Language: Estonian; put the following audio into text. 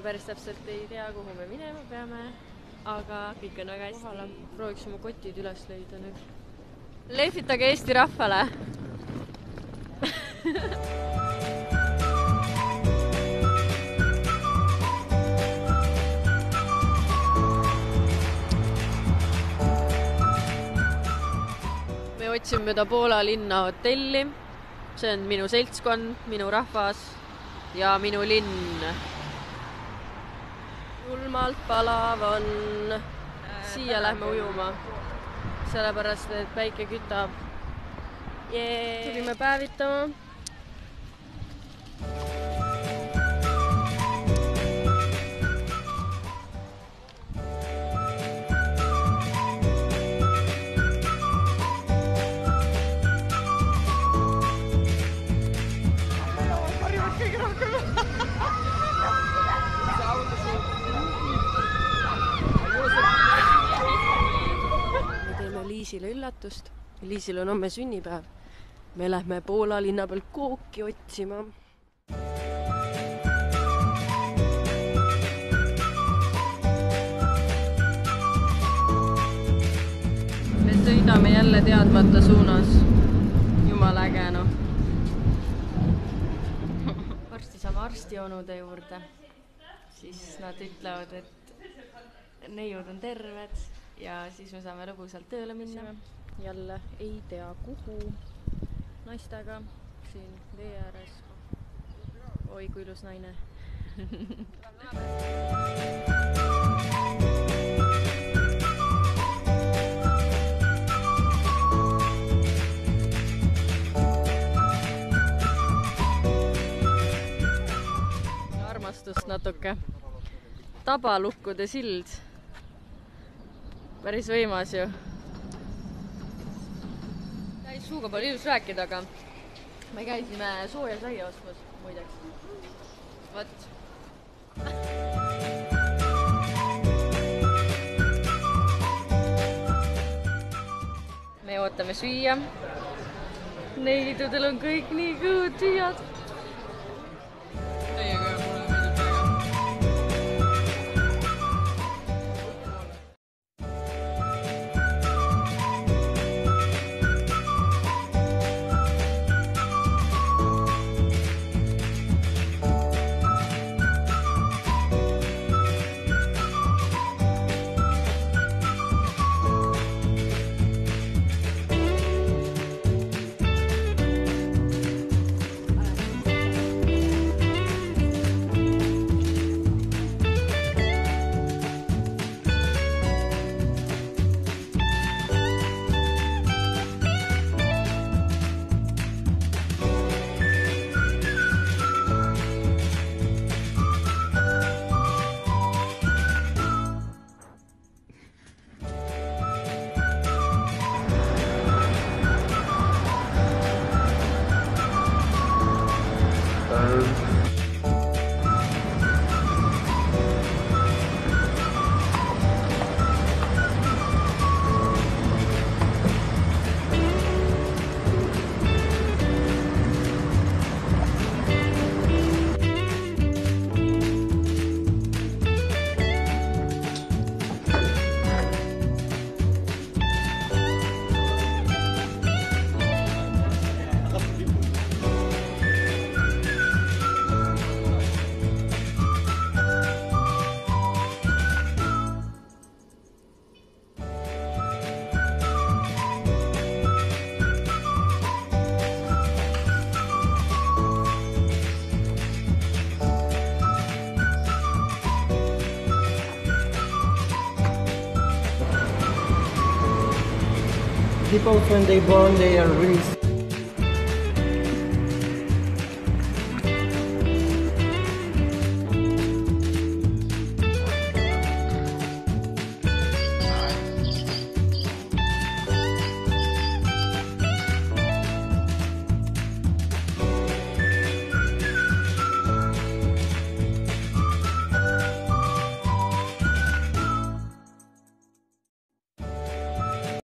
Me päris täpselt ei tea, kuhu me minema peame, aga kõik on väga hästi. Prooviks oma kotid üles leida nüüd. Lehvitage Eesti rahvale! Me otsime mööda Poola linna hotelli. See on minu seltskond, minu rahvas ja minu linn. Julmalt palav on. Siia lähme ujuma. Sellepärast, et päike kütab. Tulime päevitama. Liisile üllatust. Liisil on homme sünnipäev. Me lähme Poola linna peal kooki otsima. Me sõidame jälle teadmata suunas. Jumala äge, noh. Varsti saame arstionude juurde. Siis nad ütlevad, et neiud on terved. Ja siis me saame lõbusalt tööle minna. Jälle ei tea kuhu. Naistega siin vee ääres. Oi, kui ilus naine. Armastust natuke. Tabalukkude sild. Päris võimas ju. Käis suuga palju ilus rääkida, aga me käisime sooja saia ostmas, muideks. Võt. Me ootame süüa. Neidudel on kõik nii kõud süüad. People, when they born, they are really